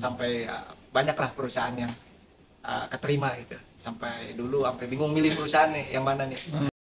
sampai banyaklah perusahaan yang keterima gitu. Sampai dulu sampai bingung milih perusahaan nih yang mana nih.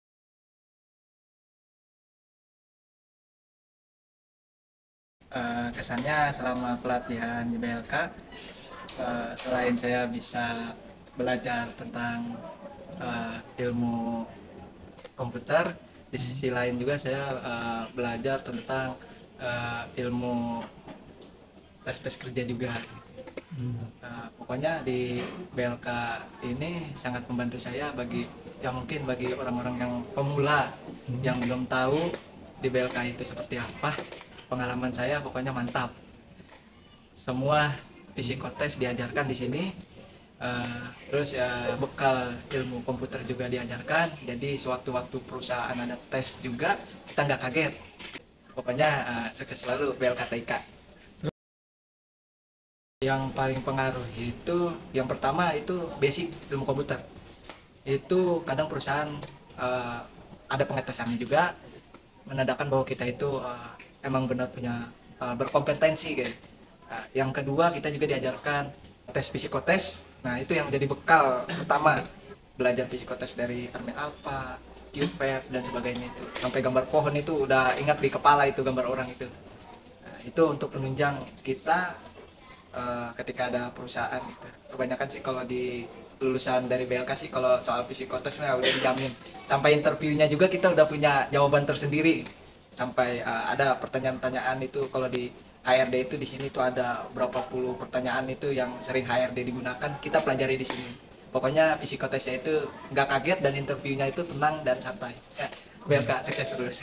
Kesannya selama pelatihan di BLK, selain saya bisa belajar tentang ilmu komputer, di sisi lain juga saya belajar tentang ilmu tes kerja juga. Pokoknya di BLK ini sangat membantu saya bagi mungkin bagi orang-orang yang pemula yang belum tahu di BLK itu seperti apa. Pengalaman saya pokoknya mantap. Semua psikotes diajarkan di sini. Terus ya bekal ilmu komputer juga diajarkan. Jadi sewaktu-waktu perusahaan ada tes juga kita nggak kaget. Pokoknya sukses selalu BLK TIK. Yang paling pengaruh itu yang pertama itu basic ilmu komputer. Itu kadang perusahaan ada pengetesannya juga, menandakan bahwa kita itu emang benar punya berkompetensi gitu. Yang kedua kita juga diajarkan tes psikotes. Nah itu yang menjadi bekal pertama, belajar psikotes dari Army Alpha, QPEP dan sebagainya itu. Sampai gambar pohon itu udah ingat di kepala itu gambar orang itu. Nah, itu untuk penunjang kita ketika ada perusahaan gitu. Kebanyakan sih kalau di lulusan dari BLK sih kalau soal psikotes udah dijamin. Sampai interviewnya juga kita udah punya jawaban tersendiri. Sampai ada pertanyaan-pertanyaan itu kalau di HRD itu di sini tuh ada berapa puluh pertanyaan itu yang sering HRD digunakan, kita pelajari di sini. Pokoknya psikotesnya itu nggak kaget dan interviewnya itu tenang dan santai. Ya, BLK sukses terus.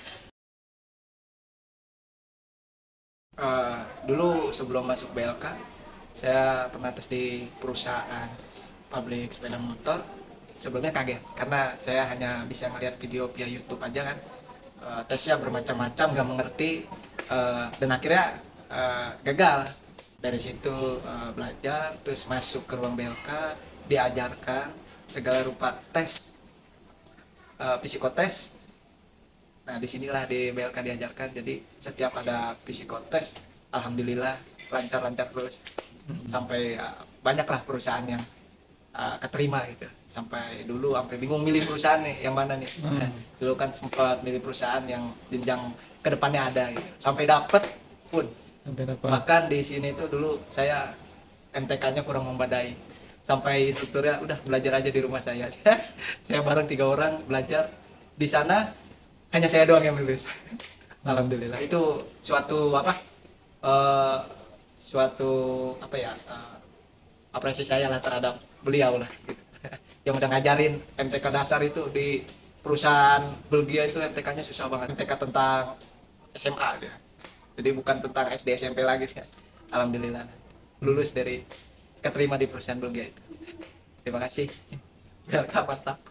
Dulu sebelum masuk BLK, saya pernah tes di perusahaan pabrik sepeda motor. Sebelumnya kaget karena saya hanya bisa ngeliat video via YouTube aja kan. Tesnya bermacam-macam, gak mengerti, dan akhirnya gagal. Dari situ belajar, terus masuk ke ruang BLK, diajarkan segala rupa tes, psikotes. Nah disinilah di BLK diajarkan, jadi setiap ada psikotes, alhamdulillah lancar-lancar terus. Sampai banyaklah perusahaan yang keterima gitu. Sampai dulu sampai bingung milih perusahaan nih yang mana nih. Dulu kan sempat milih perusahaan yang jenjang kedepannya ada gitu. Sampai dapet pun. Bahkan di sini tuh dulu saya MTK-nya kurang memadai. Sampai instrukturnya udah belajar aja di rumah saya. Saya bareng 3 orang belajar di sana. Hanya saya doang yang lulus. Alhamdulillah. Itu suatu apresiasi saya lah terhadap beliau lah gitu. Yang udah ngajarin MTK dasar itu di perusahaan Belgia itu MTK-nya susah banget. MTK tentang SMA dia. Jadi bukan tentang SD SMP lagi sih. Alhamdulillah lulus dari keterima di perusahaan Belgia itu. Terima kasih. Mantap.